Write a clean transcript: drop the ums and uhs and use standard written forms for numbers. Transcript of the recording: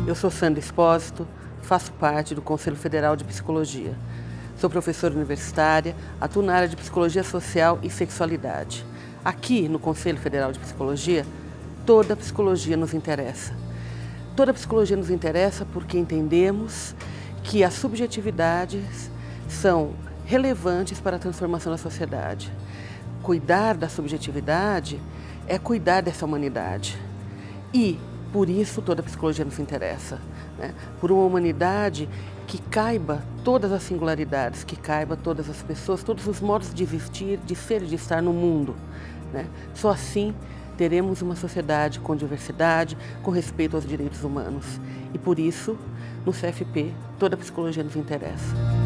Eu sou Sandra Espósito, faço parte do Conselho Federal de Psicologia. Sou professora universitária, atuo na área de Psicologia Social e Sexualidade. Aqui no Conselho Federal de Psicologia, toda a psicologia nos interessa. Toda a psicologia nos interessa porque entendemos que as subjetividades são relevantes para a transformação da sociedade. Cuidar da subjetividade é cuidar dessa humanidade. E, por isso, toda a psicologia nos interessa, né? Por uma humanidade que caiba todas as singularidades, que caiba todas as pessoas, todos os modos de existir, de ser e de estar no mundo, né? Só assim teremos uma sociedade com diversidade, com respeito aos direitos humanos. E por isso, no CFP, toda a psicologia nos interessa.